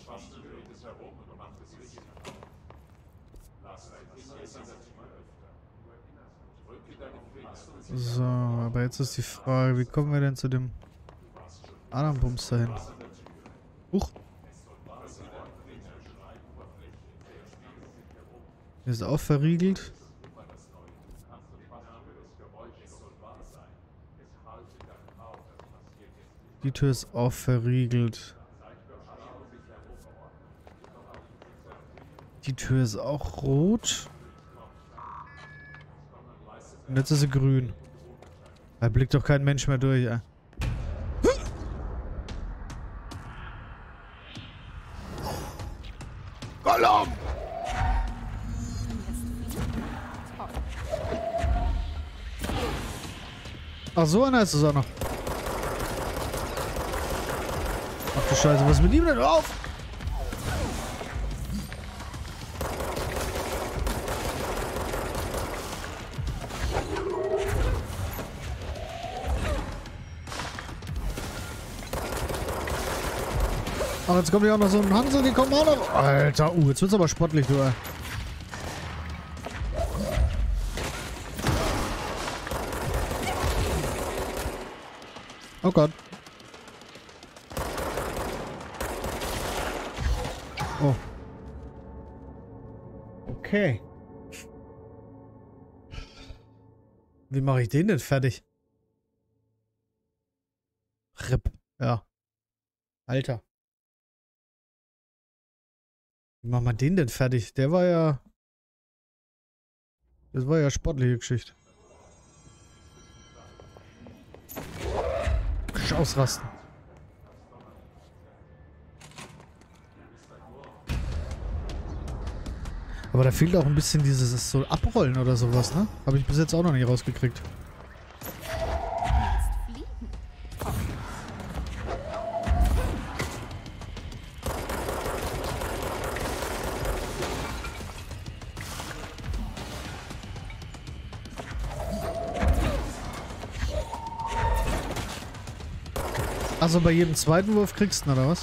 So, aber jetzt ist die Frage, wie kommen wir denn zu dem anderen Bums dahin? Huch. Ist auch verriegelt. Die Tür ist auch verriegelt. Die Tür ist auch rot. Und jetzt ist sie grün. Da blickt doch kein Mensch mehr durch, ey. Gollum! Ach, so einer ist es auch noch. Ach du Scheiße, was ist mit ihm denn? Hör auf! Ach, jetzt kommt ja auch noch so ein Hansel, die kommen auch noch. Alter, jetzt wird's aber sportlich, du, ey. Oh Gott. Oh. Okay. Wie mache ich den denn fertig? RIP. Ja. Alter. Wie machen wir den denn fertig? Der war ja... Das war ja sportliche Geschichte. Ausrasten. Aber da fehlt auch ein bisschen dieses so Abrollen oder sowas, ne? Habe ich bis jetzt auch noch nicht rausgekriegt. Also bei jedem zweiten Wurf kriegst du ihn, oder was?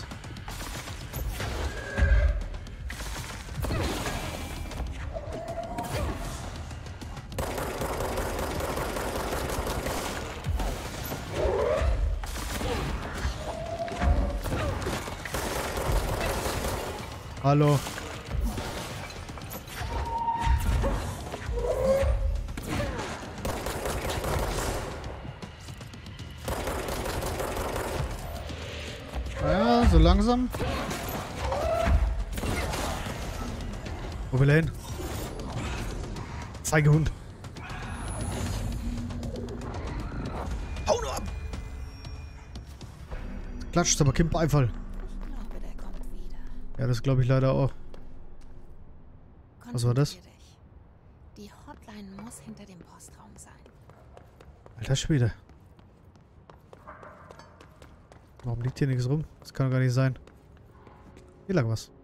Hallo. Ja, so langsam. Wo will er hin? Zeigehund. Hau nur ab! Klatscht aber kein Beifall. Ja, das glaube ich leider auch. Was war das? Die Hotline muss hinter dem Postraum sein. Alter Schwede. Warum liegt hier nichts rum? Das kann doch gar nicht sein. Hier lag was.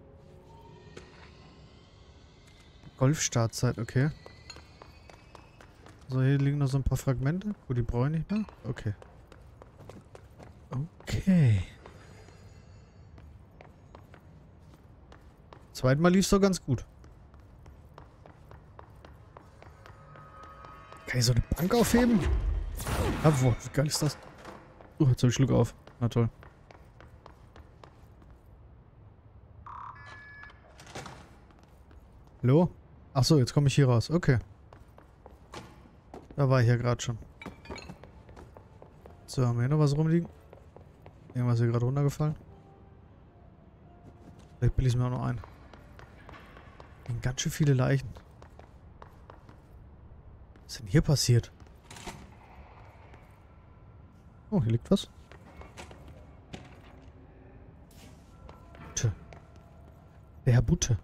Golfstartzeit, okay. So, hier liegen noch so ein paar Fragmente. Gut, die brauche ich nicht mehr. Okay. Okay. Zweimal lief es doch ganz gut. Kann ich so eine Bank aufheben? Jawohl, wie geil ist das? Jetzt habe ich Schluck auf. Na toll. Hallo? Achso, jetzt komme ich hier raus. Okay. Da war ich ja gerade schon. So, haben wir hier noch was rumliegen? Irgendwas hier gerade runtergefallen? Vielleicht bilde ich es mir auch noch ein. Liegen ganz schön viele Leichen. Was ist denn hier passiert? Oh, hier liegt was. Butte. Der Herr Butte.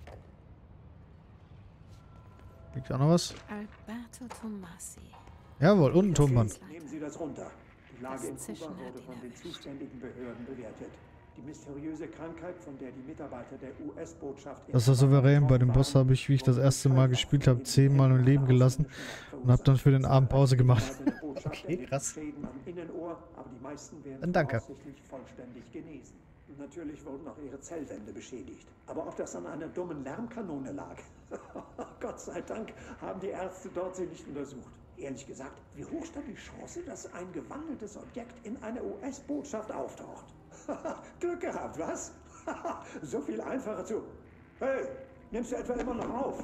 Liegt auch noch was? Alberto Tomasi. Jawohl, und ein Tonband. Nehmen Sie das runter. Die Lage in Kuba wurde von den zuständigen Behörden bewertet. Die mysteriöse Krankheit, von der die Mitarbeiter der US-Botschaft... Das war souverän. Bei dem Boss habe ich, wie ich das erste Mal gespielt habe, 10-mal im Leben gelassen und habe dann für den Abend Pause gemacht. Okay, krass. Dann danke. Natürlich wurden auch ihre Zellwände beschädigt. Aber ob das an einer dummen Lärmkanone lag? Gott sei Dank haben die Ärzte dort sie nicht untersucht. Ehrlich gesagt, wie hoch stand die Chance, dass ein gewandeltes Objekt in einer US-Botschaft auftaucht? Glück gehabt, was? So viel einfacher zu... Hey, nimmst du etwa immer noch auf?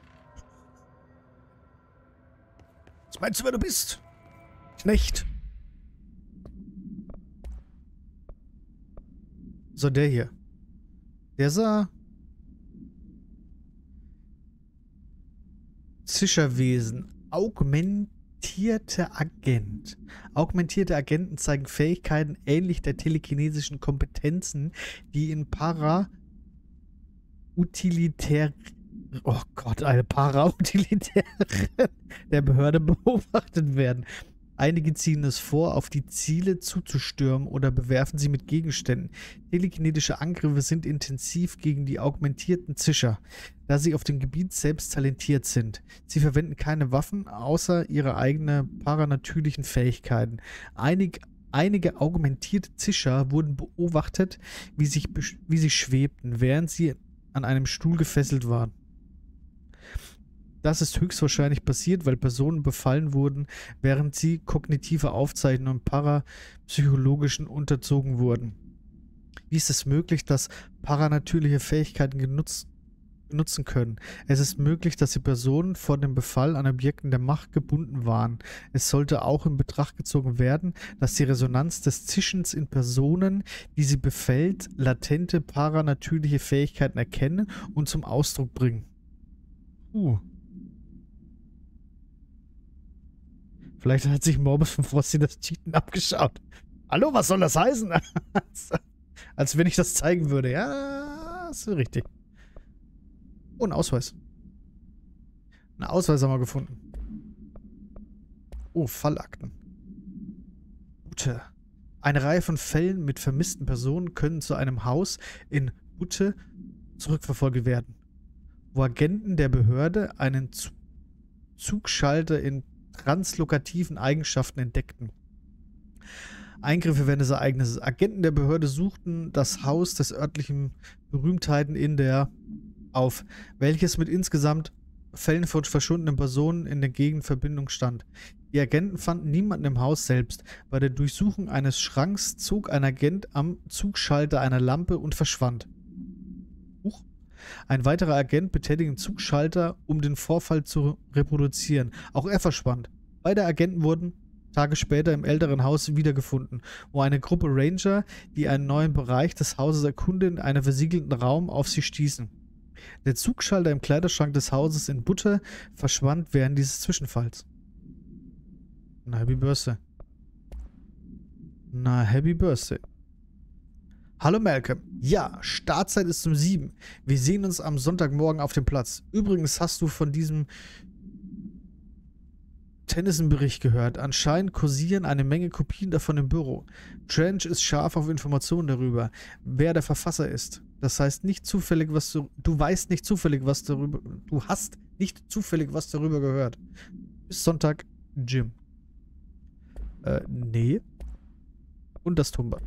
Was meinst du, wer du bist? Knecht. So, der hier. Der sah... Zischerwesen. Augmentierte Agent. Augmentierte Agenten zeigen Fähigkeiten ähnlich der telekinesischen Kompetenzen, die in Oh Gott, eine Parautilitäre der Behörde beobachtet werden. Einige ziehen es vor, auf die Ziele zuzustürmen oder bewerfen sie mit Gegenständen. Telekinetische Angriffe sind intensiv gegen die augmentierten Zischer, da sie auf dem Gebiet selbst talentiert sind. Sie verwenden keine Waffen, außer ihre eigenen paranatürlichen Fähigkeiten. Einige augmentierte Zischer wurden beobachtet, wie sie schwebten, während sie an einem Stuhl gefesselt waren. Das ist höchstwahrscheinlich passiert, weil Personen befallen wurden, während sie kognitive Aufzeichnungen und parapsychologischen unterzogen wurden. Wie ist es möglich, dass paranatürliche Fähigkeiten nutzen können? Es ist möglich, dass die Personen vor dem Befall an Objekten der Macht gebunden waren. Es sollte auch in Betracht gezogen werden, dass die Resonanz des Zischens in Personen, die sie befällt, latente paranatürliche Fähigkeiten erkennen und zum Ausdruck bringen. Vielleicht hat sich Morbus von Frosty das Cheaten abgeschaut. Hallo, was soll das heißen? Als wenn ich das zeigen würde. Ja, ist richtig. Oh, ein Ausweis. Einen Ausweis haben wir gefunden. Oh, Fallakten. Butte. Eine Reihe von Fällen mit vermissten Personen können zu einem Haus in Butte zurückverfolgt werden, wo Agenten der Behörde einen Zugschalter in translokativen Eigenschaften entdeckten. Eingriffe während des Ereignisses. Agenten der Behörde suchten das Haus des örtlichen Berühmtheiten auf, welches mit insgesamt Fällen von verschwundenen Personen in der Gegend in Verbindung stand. Die Agenten fanden niemanden im Haus selbst. Bei der Durchsuchung eines Schranks zog ein Agent am Zugschalter einer Lampe und verschwand. Ein weiterer Agent betätigte den Zugschalter, um den Vorfall zu reproduzieren. Auch er verschwand. Beide Agenten wurden Tage später im älteren Haus wiedergefunden, wo eine Gruppe Ranger, die einen neuen Bereich des Hauses erkundeten, in einem versiegelten Raum auf sie stießen. Der Zugschalter im Kleiderschrank des Hauses in Butte verschwand während dieses Zwischenfalls. Na, Happy Birthday. Na, Happy Birthday. Hallo Malcolm. Ja, Startzeit ist um 7. Wir sehen uns am Sonntagmorgen auf dem Platz. Übrigens hast du von diesem Tennyson-Bericht gehört. Anscheinend kursieren eine Menge Kopien davon im Büro. Trench ist scharf auf Informationen darüber, wer der Verfasser ist. Das heißt nicht zufällig, was du weißt nicht zufällig, was darüber... Du hast nicht zufällig was darüber gehört. Bis Sonntag, Jim. Nee. Und das Tonband.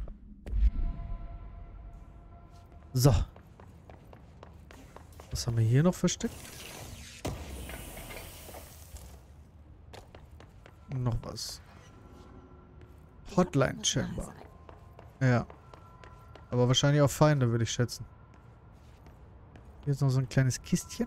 So. Was haben wir hier noch versteckt? Noch was. Hotline Chamber. Ja. Aber wahrscheinlich auch Feinde, würde ich schätzen. Hier ist noch so ein kleines Kistchen.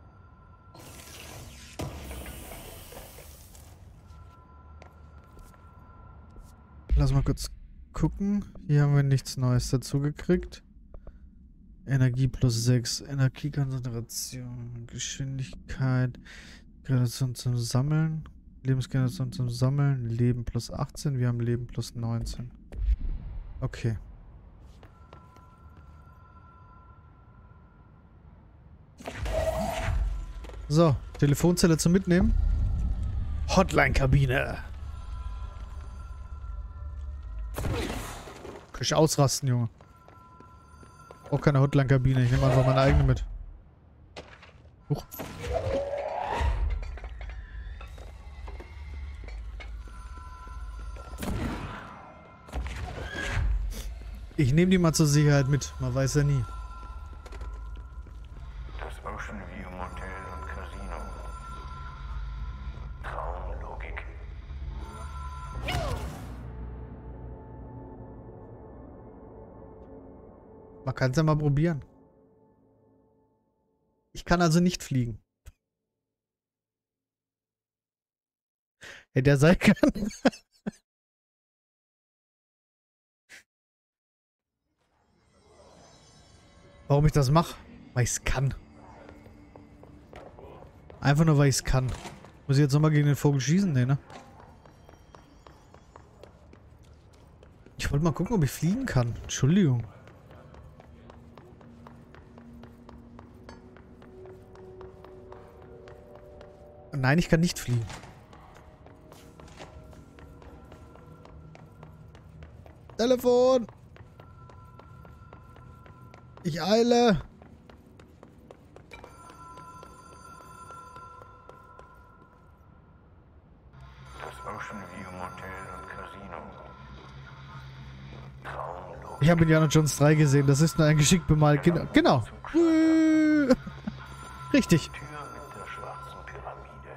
Lass mal kurz gucken. Hier haben wir nichts Neues dazu gekriegt. Energie plus 6. Energiekonzentration. Geschwindigkeit. Generation zum Sammeln. Lebensgeneration zum Sammeln. Leben plus 18. Wir haben Leben plus 19. Okay. So, Telefonzelle zum Mitnehmen. Hotline-Kabine. Kann ich ausrasten, Junge. Auch keine Hotline-Kabine. Ich nehme einfach meine eigene mit. Huch. Ich nehme die mal zur Sicherheit mit. Man weiß ja nie. Das Ocean View Motel und Casino. Traumlogik. Man kann es ja mal probieren. Ich kann also nicht fliegen. Hey, der sei kann. Warum ich das mache? Weil ich es kann. Einfach nur, weil ich es kann. Muss ich jetzt nochmal gegen den Vogel schießen? Nee, ne? Ich wollte mal gucken, ob ich fliegen kann. Entschuldigung. Nein, ich kann nicht fliegen. Telefon! Ich eile! Das Ocean View Motel und Casino. Traumlogik. Ich habe Indiana Jones 3 gesehen. Das ist nur ein geschickt bemalt. Genau. Richtig. Tür mit der schwarzen Pyramide.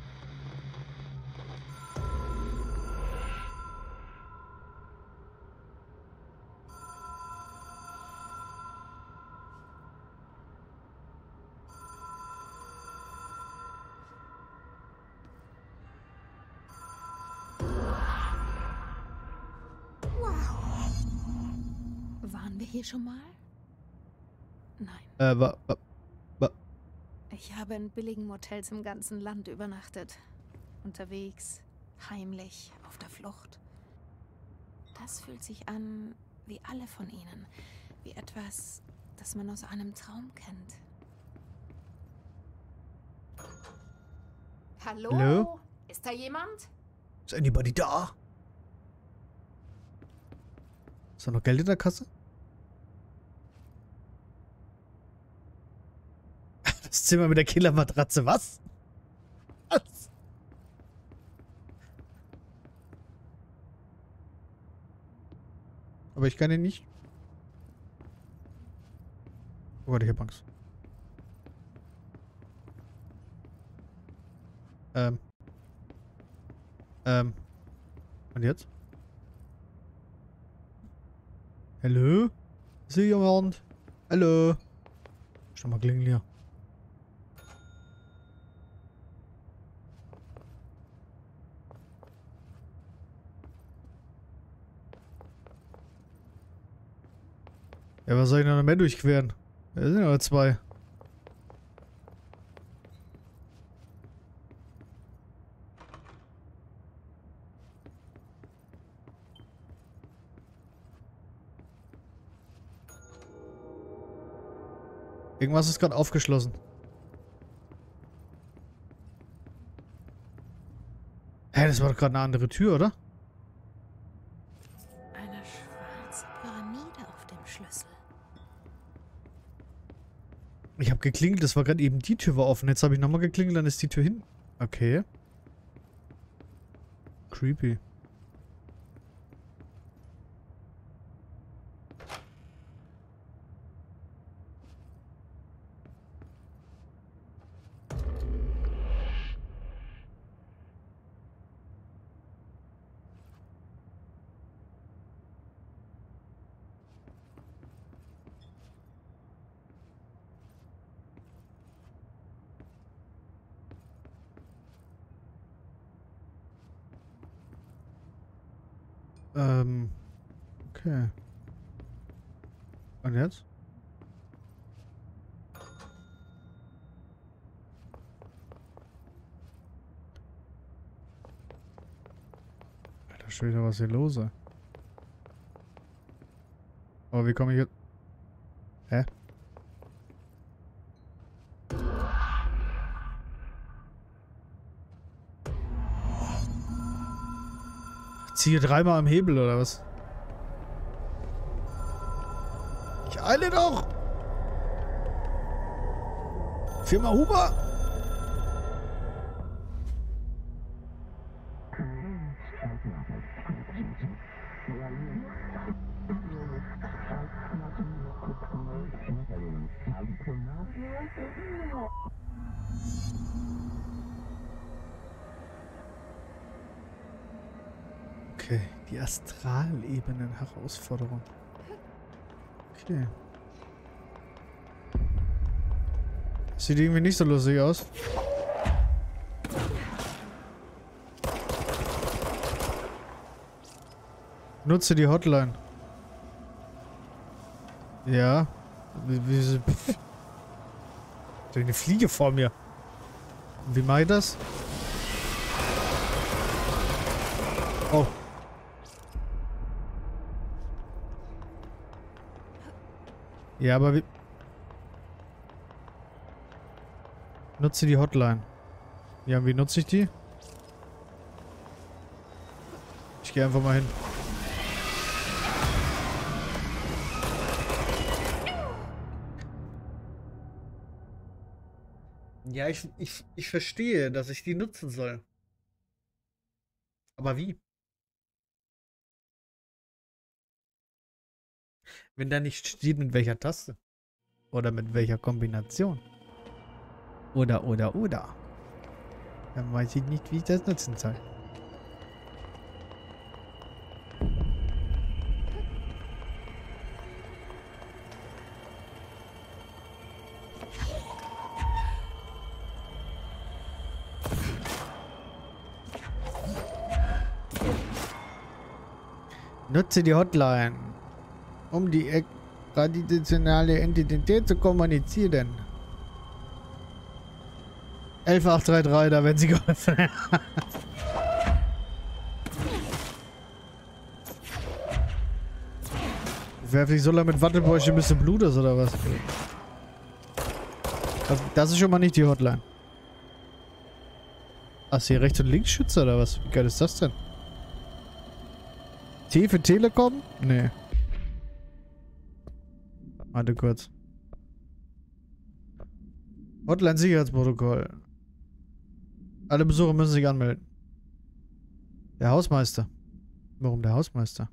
Waren wir hier schon mal? Nein. Ich habe in billigen Motels im ganzen Land übernachtet. Unterwegs, heimlich, auf der Flucht. Das fühlt sich an wie alle von ihnen. Wie etwas, das man aus einem Traum kennt. Hallo? Hallo? Ist da jemand? Ist anybody da? Ist da noch Geld in der Kasse? Das Zimmer mit der Killermatratze, was? Was? Aber ich kann ihn nicht. Oh Gott, ich hab Angst. Und jetzt? Hallo? Ist hier jemand? Hallo? Schon mal klingeln hier. Ja, was soll ich noch mehr durchqueren? Da sind ja 2. Irgendwas ist gerade aufgeschlossen. Hä, das war doch gerade eine andere Tür, oder? Eine schwarze Pyramide auf dem Schlüssel. Ich habe geklingelt, das war gerade eben die Tür war offen. Jetzt habe ich nochmal geklingelt, dann ist die Tür hin. Okay. Creepy. Okay. Und jetzt? Alter Schwede, was ist hier los? Ey? Aber wie komme ich jetzt? Hä? Ziehe 3-mal am Hebel oder was? Ich eile doch! 4-mal Huber! Okay, die Astralebenen-Herausforderung. Okay. Sieht irgendwie nicht so lustig aus. Nutze die Hotline. Ja. Eine Fliege vor mir. Wie mache ich das? Oh. Ja, aber wie... Nutze die Hotline. Ja, wie nutze ich die? Ich gehe einfach mal hin. Ja, ich verstehe, dass ich die nutzen soll. Aber wie? Wenn da nicht steht, mit welcher Taste. Oder mit welcher Kombination. Oder. Dann weiß ich nicht, wie ich das nutzen soll. Nutze die Hotline, um die traditionelle Identität zu kommunizieren. 11833, da werden sie geholfen. Werfe ich so lange mit Wattebäuschen, bis du blutest, oder was? Das ist schon mal nicht die Hotline. Ach, hier rechts und links Schütze, oder was? Wie geil ist das denn? T für Telekom? Nee. Warte kurz. Hotline-Sicherheitsprotokoll. Alle Besucher müssen sich anmelden. Der Hausmeister. Warum der Hausmeister?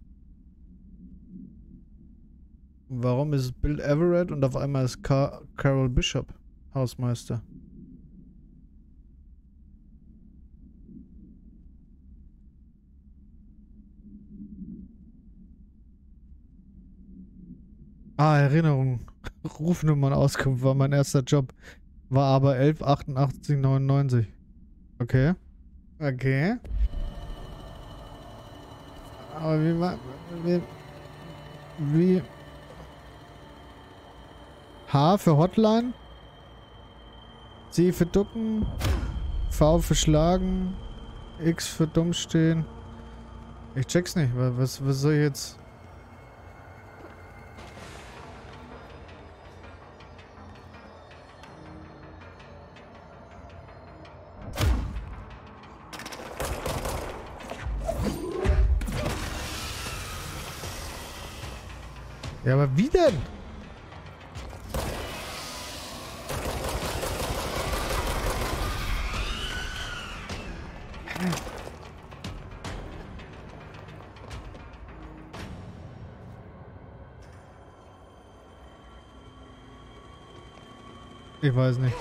Warum ist Bill Everett und auf einmal ist Carol Bishop Hausmeister? Ah, Erinnerung. Rufnummern-Auskunft war mein erster Job. War aber 118899. Okay. Okay. Aber wie H für Hotline. C für Ducken. V für Schlagen. X für dumm stehen. Ich check's nicht. Was soll ich jetzt... Ja, aber wie denn? Ich weiß nicht.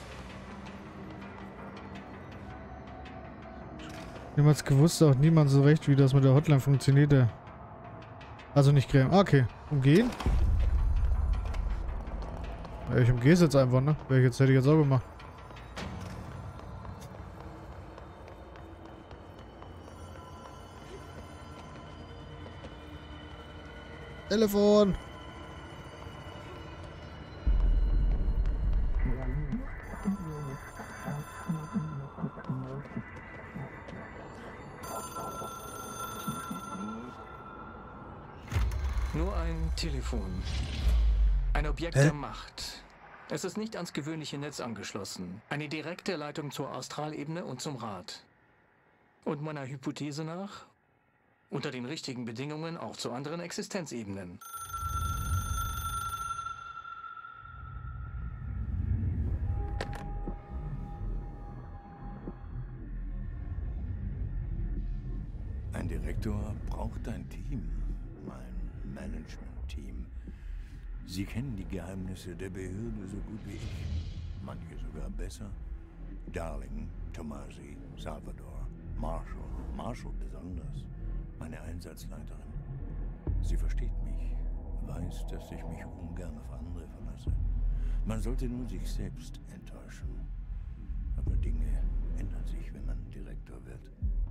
Niemals gewusst, auch niemand so recht, wie das mit der Hotline funktionierte. Also nicht Creme. Okay. Umgehen? Ja, ich umgehe es jetzt einfach, ne? Hätte ich jetzt auch gemacht. Telefon! Nur ein Telefon. Ein Objekt der Macht. Es ist nicht ans gewöhnliche Netz angeschlossen. Eine direkte Leitung zur Astralebene und zum Rat. Und meiner Hypothese nach, unter den richtigen Bedingungen auch zu anderen Existenzebenen. Ein Direktor braucht ein Team. Mein Management-Team. Sie kennen die Geheimnisse der Behörde so gut wie ich. Manche sogar besser. Darling, Tomasi, Salvador, Marshall besonders. Meine Einsatzleiterin. Sie versteht mich, weiß, dass ich mich ungern auf andere verlasse. Man sollte nur sich selbst enttäuschen. Aber Dinge ändern sich, wenn man Direktor wird.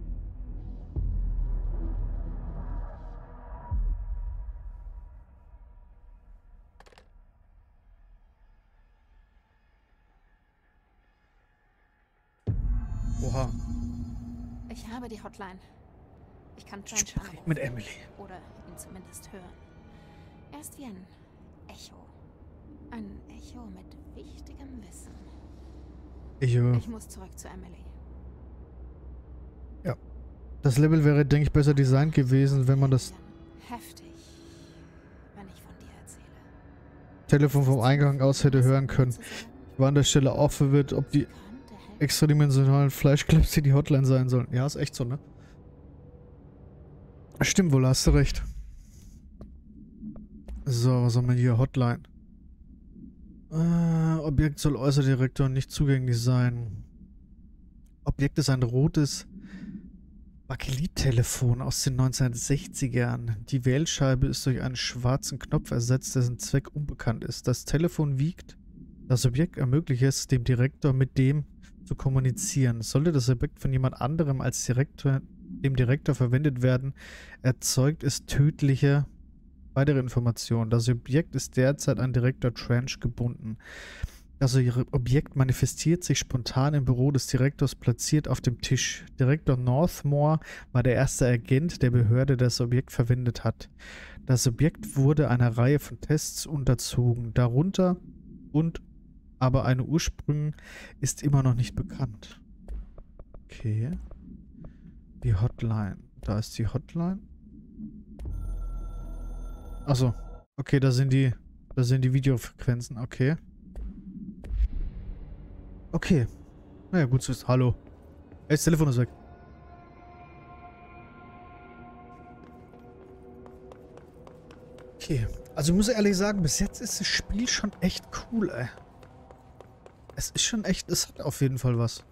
Oha. Ich habe die Hotline. Ich kann Trench anrufen. Mit Emily. Oder ihn zumindest hören. Er ist wie ein Echo. Ein Echo mit wichtigem Wissen. Ich muss zurück zu Emily. Ja. Das Level wäre, denke ich, besser designt gewesen, wenn man das Heftig, wenn ich von dir erzähle. Telefon vom Eingang aus hätte hören können. Ich war an der Stelle auch verwirrt, ob die extradimensionalen Fleischclips hier die Hotline sein sollen. Ja, ist echt so, ne? Stimmt wohl, hast du recht. So, was haben wir hier? Hotline. Objekt soll äußer Direktor nicht zugänglich sein. Objekt ist ein rotes Bakelit-Telefon aus den 1960ern. Die Wählscheibe ist durch einen schwarzen Knopf ersetzt, dessen Zweck unbekannt ist. Das Telefon wiegt. Das Objekt ermöglicht es dem Direktor mit dem zu kommunizieren. Sollte das Objekt von jemand anderem als dem Direktor verwendet werden, erzeugt es tödliche weitere Informationen. Das Objekt ist derzeit an Direktor Trench gebunden. Das Objekt manifestiert sich spontan im Büro des Direktors platziert auf dem Tisch. Direktor Northmore war der erste Agent der Behörde, der das Objekt verwendet hat. Das Objekt wurde einer Reihe von Tests unterzogen, darunter aber eine Ursprung ist immer noch nicht bekannt. Okay. Die Hotline. Da ist die Hotline. Achso. Okay, da sind die Videofrequenzen. Okay. Okay. Naja, gut zu wissen. Hallo. Ey, das Telefon ist weg. Okay. Also ich muss ehrlich sagen, bis jetzt ist das Spiel schon echt cool, ey. Es ist schon echt, es hat auf jeden Fall was.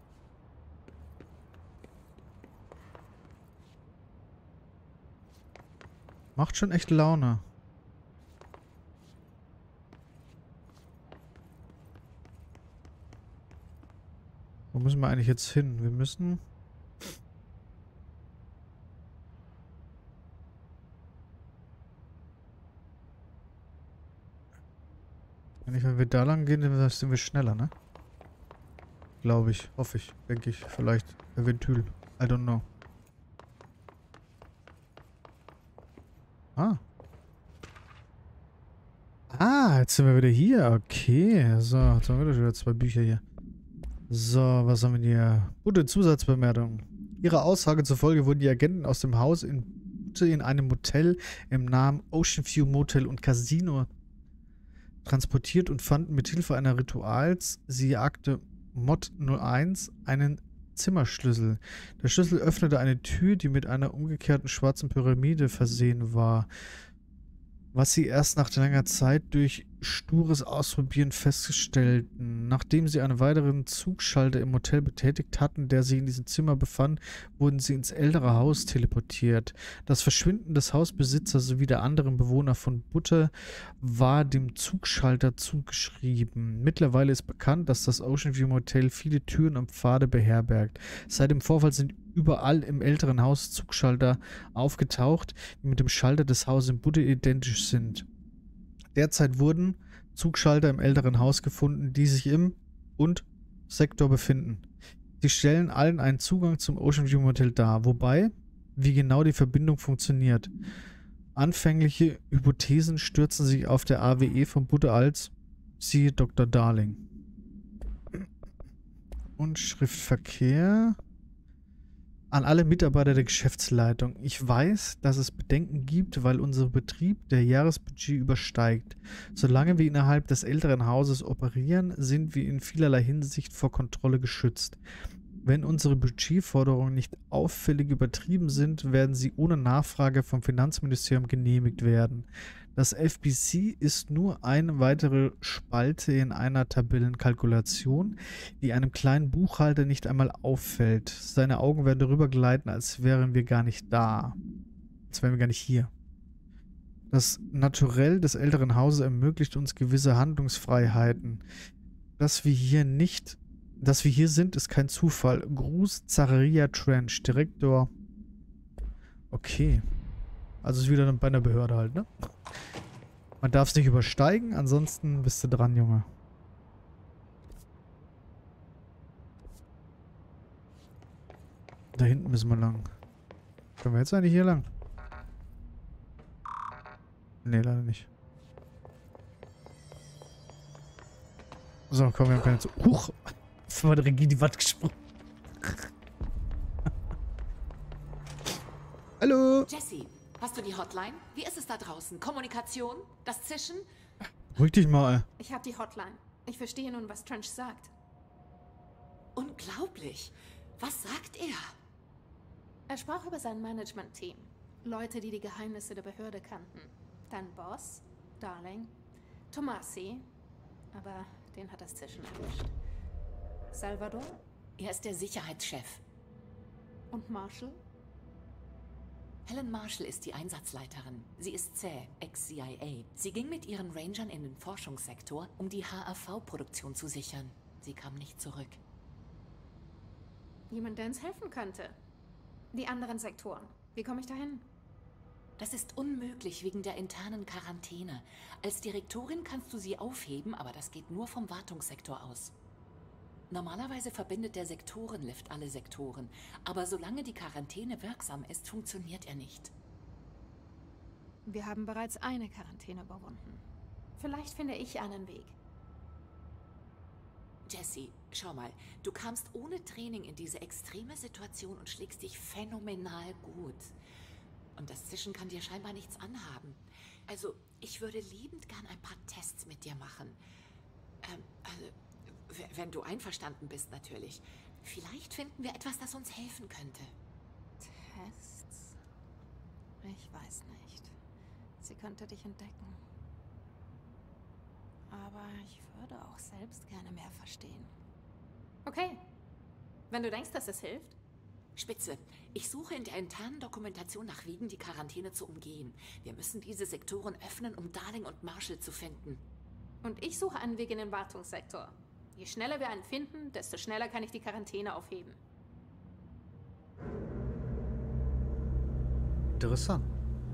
Macht schon echt Laune. Wo müssen wir eigentlich jetzt hin? Wir müssen... Wenn wir da lang gehen, dann sind wir schneller, ne? Glaube ich, hoffe ich, denke ich, vielleicht. Eventuell. I don't know. Jetzt sind wir wieder hier. Okay. So, jetzt haben wir wieder 2 Bücher hier. So, was haben wir hier? Gute Zusatzbemerkung. Ihrer Aussage zufolge wurden die Agenten aus dem Haus in einem Motel im Namen Ocean View Motel und Casino transportiert und fanden mit Hilfe einer Rituals, siehe Akte Mod 01, einen Zimmerschlüssel. Der Schlüssel öffnete eine Tür, die mit einer umgekehrten schwarzen Pyramide versehen war, was sie erst nach langer Zeit durch stures Ausprobieren feststellten. Nachdem sie einen weiteren Zugschalter im Hotel betätigt hatten, der sich in diesem Zimmer befand, wurden sie ins ältere Haus teleportiert. Das Verschwinden des Hausbesitzers sowie der anderen Bewohner von Butte war dem Zugschalter zugeschrieben. Mittlerweile ist bekannt, dass das Ocean View Motel viele Türen und Pfade beherbergt. Seit dem Vorfall sind überall im älteren Haus Zugschalter aufgetaucht, die mit dem Schalter des Hauses in Butte identisch sind. Derzeit wurden Zugschalter im älteren Haus gefunden, die sich im Sektor befinden. Sie stellen allen einen Zugang zum Ocean View Motel dar, wobei, wie genau die Verbindung funktioniert. Anfängliche Hypothesen stürzen sich auf der AWE von Butte als siehe Dr. Darling. Und Schriftverkehr an alle Mitarbeiter der Geschäftsleitung. Ich weiß, dass es Bedenken gibt, weil unser Betrieb der Jahresbudget übersteigt. Solange wir innerhalb des älteren Hauses operieren, sind wir in vielerlei Hinsicht vor Kontrolle geschützt. Wenn unsere Budgetforderungen nicht auffällig übertrieben sind, werden sie ohne Nachfrage vom Finanzministerium genehmigt werden. Das FBC ist nur eine weitere Spalte in einer Tabellenkalkulation, die einem kleinen Buchhalter nicht einmal auffällt. Seine Augen werden darüber gleiten, als wären wir gar nicht da. Als wären wir gar nicht hier. Das Naturell des älteren Hauses ermöglicht uns gewisse Handlungsfreiheiten. Dass wir hier sind, ist kein Zufall. Gruß Zacharia Trench, Direktor. Okay. Also ist wieder bei einer Behörde halt, ne? Man darf es nicht übersteigen, ansonsten bist du dran, Junge. Da hinten müssen wir lang. Können wir jetzt eigentlich hier lang? Nee, leider nicht. So, komm, wir haben keine Zeit. Huch! Jetzt war der Regie die Wand gesprungen. Hallo! Jesse, hast du die Hotline? Wie ist es da draußen? Kommunikation? Das Zischen? Ruhig dich mal. Ich habe die Hotline. Ich verstehe nun, was Trench sagt. Unglaublich. Was sagt er? Er sprach über sein Management-Team. Leute, die die Geheimnisse der Behörde kannten. Dein Boss, Darling, Tomasi, aber den hat das Zischen erwischt. Salvador? Er ist der Sicherheitschef. Und Marshall? Helen Marshall ist die Einsatzleiterin. Sie ist zäh, ex-CIA. Sie ging mit ihren Rangern in den Forschungssektor, um die HAV-Produktion zu sichern. Sie kam nicht zurück. Jemand, der uns helfen könnte. Die anderen Sektoren. Wie komme ich dahin? Das ist unmöglich wegen der internen Quarantäne. Als Direktorin kannst du sie aufheben, aber das geht nur vom Wartungssektor aus. Normalerweise verbindet der Sektorenlift alle Sektoren, aber solange die Quarantäne wirksam ist, funktioniert er nicht. Wir haben bereits eine Quarantäne überwunden. Vielleicht finde ich einen Weg. Jesse, schau mal, du kamst ohne Training in diese extreme Situation und schlägst dich phänomenal gut. Und das Zischen kann dir scheinbar nichts anhaben. Also, ich würde liebend gern ein paar Tests mit dir machen. Wenn du einverstanden bist, natürlich. Vielleicht finden wir etwas, das uns helfen könnte. Tests? Ich weiß nicht. Sie könnte dich entdecken. Aber ich würde auch selbst gerne mehr verstehen. Okay. Wenn du denkst, dass es hilft. Spitze. Ich suche in der internen Dokumentation nach Wegen, die Quarantäne zu umgehen. Wir müssen diese Sektoren öffnen, um Darling und Marshall zu finden. Und ich suche einen Weg in den Wartungssektor. Je schneller wir einen finden, desto schneller kann ich die Quarantäne aufheben. Interessant.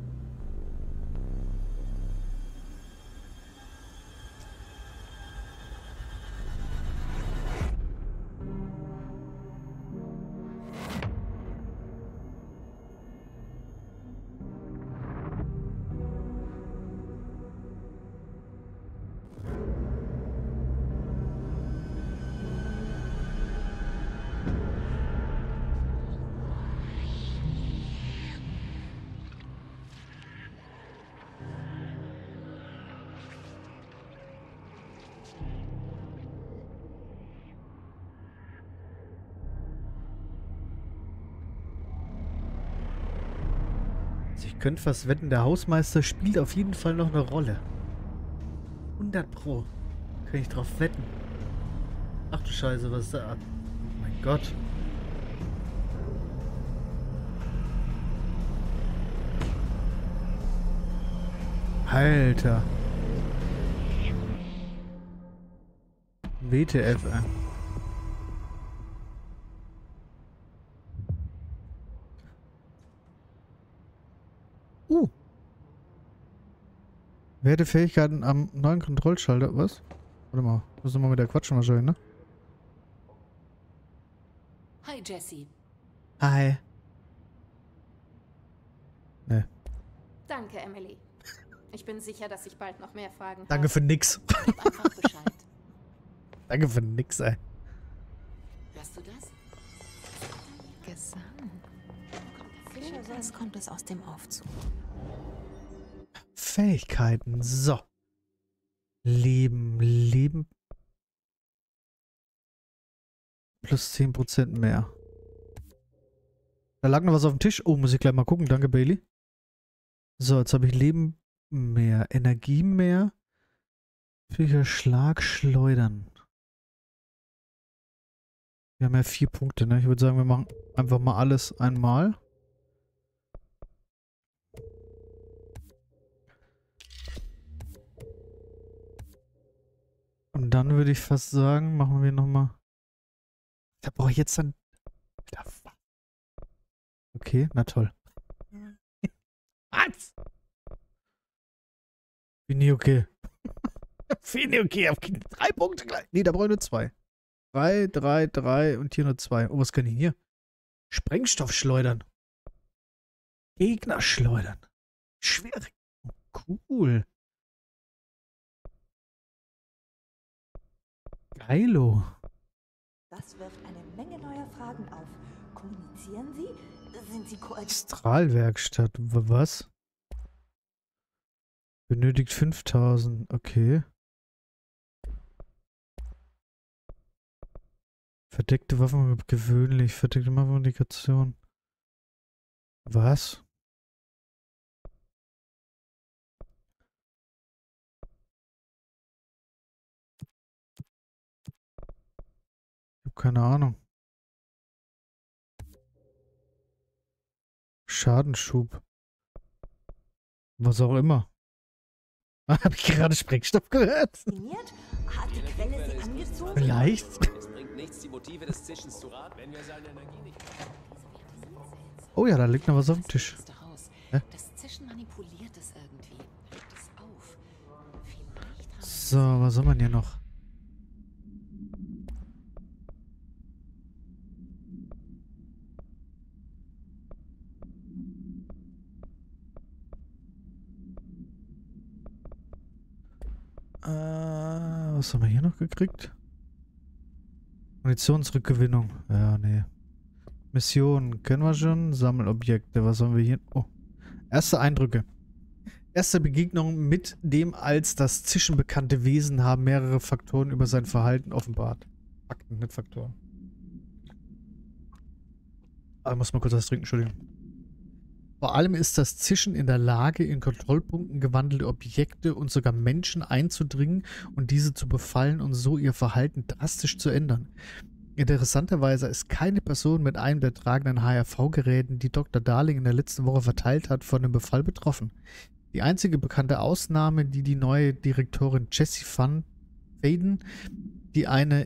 Ich könnte fast wetten, der Hausmeister spielt auf jeden Fall noch eine Rolle. 100 Pro. Kann ich drauf wetten. Ach du Scheiße, was ist da? Oh mein Gott. Alter. WTF, ey. Werte Fähigkeiten am neuen Kontrollschalter. Was? Warte mal. Müssen wir mal mit der quatschen wahrscheinlich, ne? Hi, Jesse. Hi. Ne. Danke, Emily. Ich bin sicher, dass ich bald noch mehr Fragen habe. Danke für nix. Gib einfach Bescheid. Danke für nix, ey. Hörst du das? Gesang. Was kommt es aus dem Aufzug? Fähigkeiten. So. Leben. Plus 10% mehr. Da lag noch was auf dem Tisch. Oh, muss ich gleich mal gucken. Danke, Bailey. So, jetzt habe ich Leben mehr. Energie mehr. Physischer Schlag, Schleudern. Wir haben ja 4 Punkte, ne? Ich würde sagen, wir machen einfach mal alles einmal. Und dann würde ich fast sagen, machen wir nochmal. Da brauche ich jetzt dann. Okay, na toll. Was? Bin ich okay. Bin ich okay. Auf 3 Punkte gleich. Nee, da brauche ich nur 2. 3, 3, 3 und hier nur 2. Oh, was kann ich hier? Sprengstoff schleudern. Gegner schleudern. Schwere. Oh, cool. Geilo. Das wirft eine Menge neuer Fragen auf. Kommunizieren Sie? Sind Sie koordiniert? Strahlwerkstatt. Was? Benötigt 5000. Okay. Verdeckte Waffen gewöhnlich. Verdeckte Waffenindikation. Was? Ich habe keine Ahnung. Schadenschub. Was auch immer. Habe ich gerade Sprengstoff gehört? Hat die Quelle Sie angezogen? Vielleicht. Es bringt nichts, die Motive des Zischens zu raten, wenn wir seine Energie nicht. Oh ja, da liegt noch was auf dem Tisch. Hä? Das Zischen manipuliert es irgendwie. Legt es auf. Vielleicht haben So, was soll man hier noch? Was haben wir hier noch gekriegt? Munitionsrückgewinnung. Ja, nee. Missionen kennen wir schon. Sammelobjekte. Was haben wir hier? Oh. Erste Eindrücke. Erste Begegnung mit dem als das Zischen bekannte Wesen haben mehrere Faktoren über sein Verhalten offenbart. Fakten, nicht Faktoren. Aber ich muss mal kurz was trinken, Entschuldigung. Vor allem ist das Zischen in der Lage, in Kontrollpunkten gewandelte Objekte und sogar Menschen einzudringen und diese zu befallen und so ihr Verhalten drastisch zu ändern. Interessanterweise ist keine Person mit einem der tragenden HRV-Geräten, die Dr. Darling in der letzten Woche verteilt hat, von dem Befall betroffen. Die einzige bekannte Ausnahme, die neue Direktorin Jessie Van Faden, die eine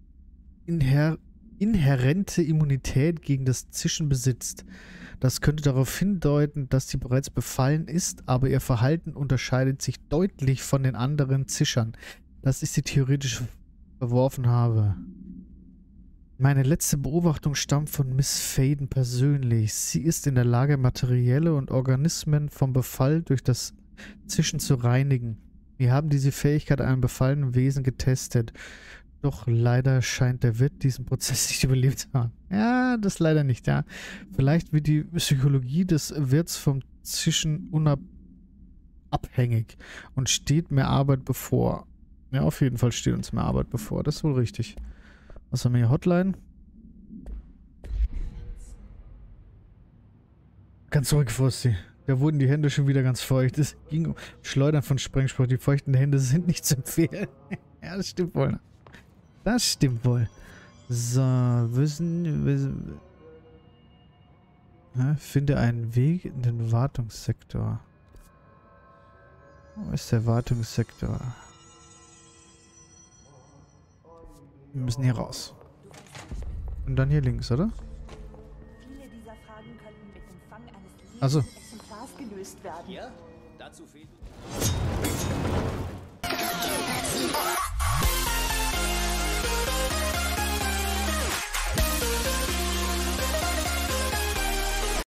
inhärente Immunität gegen das Zischen besitzt. Das könnte darauf hindeuten, dass sie bereits befallen ist, aber ihr Verhalten unterscheidet sich deutlich von den anderen Zischern. Das ist die theoretische verworfen habe. Meine letzte Beobachtung stammt von Miss Faden persönlich. Sie ist in der Lage, Materielle und Organismen vom Befall durch das Zischen zu reinigen. Wir haben diese Fähigkeit an einem befallenen Wesen getestet. Doch leider scheint der Wirt diesen Prozess nicht überlebt zu haben. Ja, das leider nicht, ja. Vielleicht wird die Psychologie des Wirts vom Zischen abhängig und steht mehr Arbeit bevor. Ja, auf jeden Fall steht uns mehr Arbeit bevor. Das ist wohl richtig. Was haben wir hier? Hotline? Ganz ruhig, Frosty. Da wurden die Hände schon wieder ganz feucht. Es ging um Schleudern von Sprengstoff. Die feuchten Hände sind nicht zu empfehlen. Ja, das stimmt wohl. Das stimmt wohl. So, finde einen Weg in den Wartungssektor. Wo ist der Wartungssektor? Wir müssen hier raus. Und dann hier links, oder? Viele dieser Fragen könnten mit dem Fang eines Also. Exemplars gelöst werden. Ja, dazu fehlt.